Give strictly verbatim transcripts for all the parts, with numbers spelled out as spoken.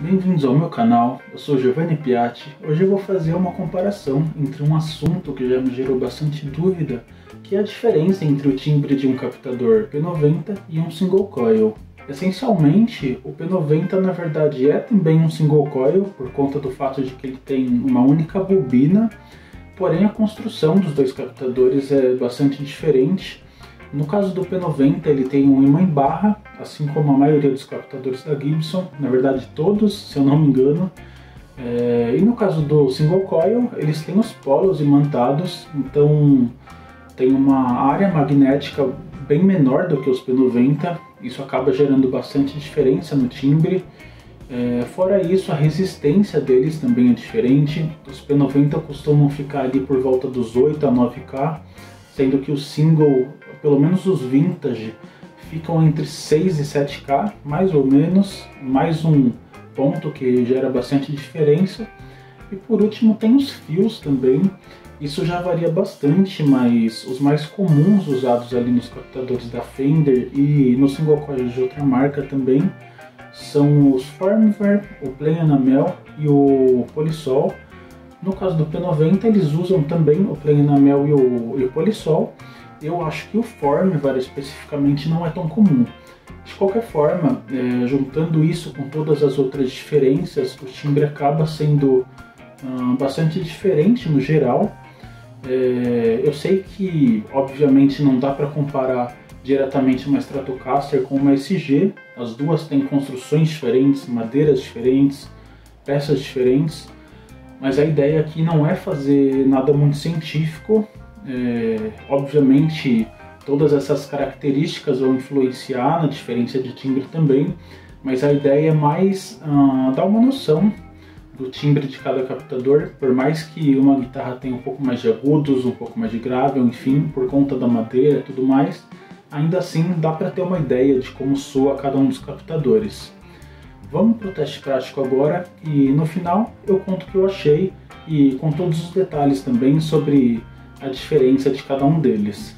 Bem-vindos ao meu canal, eu sou Giovanni Piatti. Hoje eu vou fazer uma comparação entre um assunto que já me gerou bastante dúvida, que é a diferença entre o timbre de um captador P noventa e um single coil. Essencialmente, o P noventa na verdade é também um single coil, por conta do fato de que ele tem uma única bobina, porém a construção dos dois captadores é bastante diferente. No caso do P noventa, ele tem um ímã em barra, assim como a maioria dos captadores da Gibson, na verdade todos, se eu não me engano. É, e no caso do single coil, eles têm os polos imantados, então tem uma área magnética bem menor do que os P noventa, isso acaba gerando bastante diferença no timbre. É, fora isso, a resistência deles também é diferente. Os P noventa costumam ficar ali por volta dos oito a nove K, sendo que o single, pelo menos os vintage, ficam entre seis e sete K, mais ou menos, mais um ponto que gera bastante diferença. E por último tem os fios também, isso já varia bastante, mas os mais comuns usados ali nos captadores da Fender e no single coil de outra marca também são os Formware, o Plain Enamel e o Polisol. No caso do P noventa, eles usam também o Plain Enamel e o, e o Polisol. Eu acho que o Formware especificamente não é tão comum. De qualquer forma, é, juntando isso com todas as outras diferenças, o timbre acaba sendo ah, bastante diferente no geral. É, eu sei que, obviamente, não dá para comparar diretamente uma Stratocaster com uma S G. As duas têm construções diferentes, madeiras diferentes, peças diferentes. Mas a ideia aqui não é fazer nada muito científico. É, obviamente, todas essas características vão influenciar na diferença de timbre também, mas a ideia é mais uh, dar uma noção do timbre de cada captador, por mais que uma guitarra tenha um pouco mais de agudos, um pouco mais de grave, enfim, por conta da madeira e tudo mais, ainda assim dá para ter uma ideia de como soa cada um dos captadores. Vamos para o teste prático agora e no final eu conto o que eu achei e com todos os detalhes também sobre a diferença de cada um deles.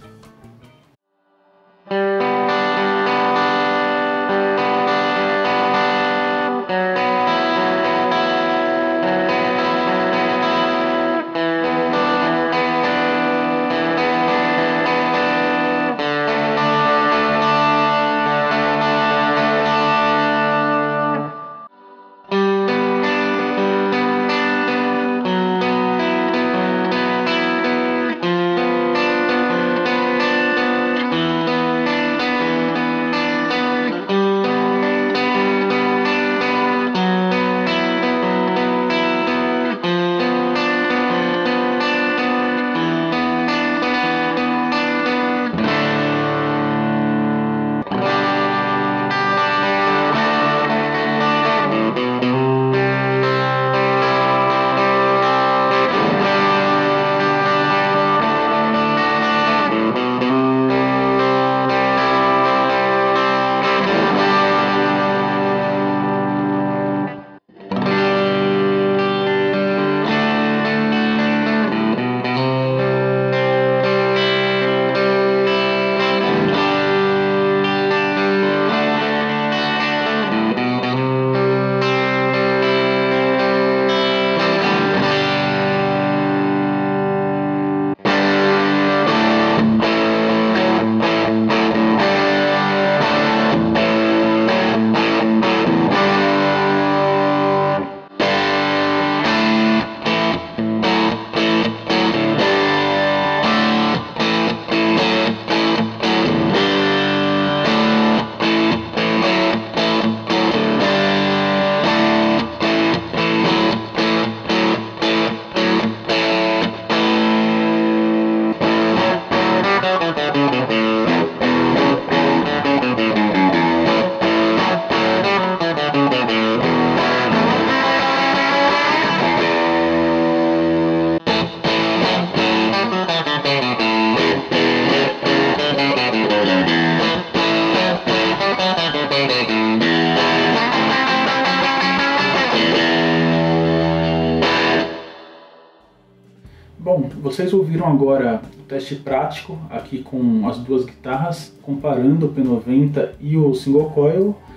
Bom, vocês ouviram agora o teste prático aqui com as duas guitarras, comparando o P noventa e o single coil.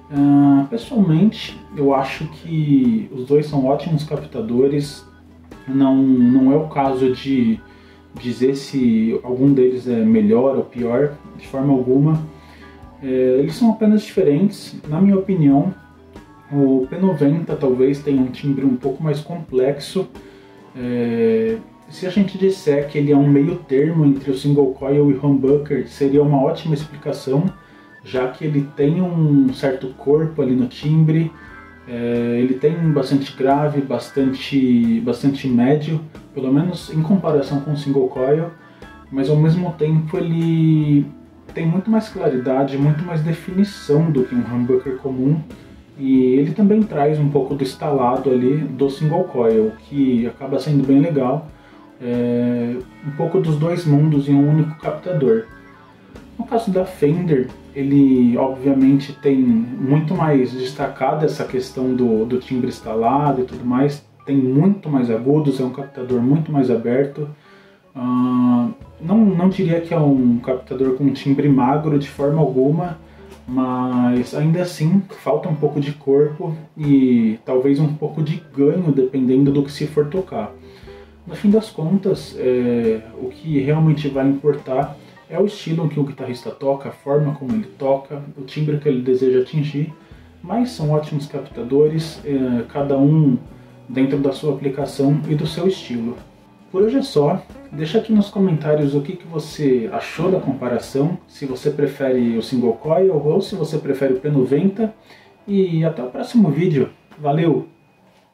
Uh, pessoalmente, eu acho que os dois são ótimos captadores. Não, não é o caso de dizer se algum deles é melhor ou pior, de forma alguma. É, eles são apenas diferentes. Na minha opinião, o P noventa talvez tenha um timbre um pouco mais complexo. É, se a gente disser que ele é um meio termo entre o single coil e o humbucker, seria uma ótima explicação, já que ele tem um certo corpo ali no timbre, é, ele tem bastante grave, bastante, bastante médio, pelo menos em comparação com o single coil, mas ao mesmo tempo ele tem muito mais claridade, muito mais definição do que um humbucker comum, e ele também traz um pouco do estalado ali do single coil, que acaba sendo bem legal, é, um pouco dos dois mundos em um único captador. No caso da Fender, ele obviamente tem muito mais destacado essa questão do, do timbre estalado e tudo mais, tem muito mais agudos, é um captador muito mais aberto. Uh, não, não diria que é um captador com timbre magro de forma alguma, mas ainda assim falta um pouco de corpo e talvez um pouco de ganho dependendo do que se for tocar. No fim das contas, é, o que realmente vai importar é o estilo que o guitarrista toca, a forma como ele toca, o timbre que ele deseja atingir, mas são ótimos captadores, é, cada um dentro da sua aplicação e do seu estilo. Por hoje é só, deixa aqui nos comentários o que, que você achou da comparação, se você prefere o single coil ou se você prefere o P noventa, e até o próximo vídeo. Valeu!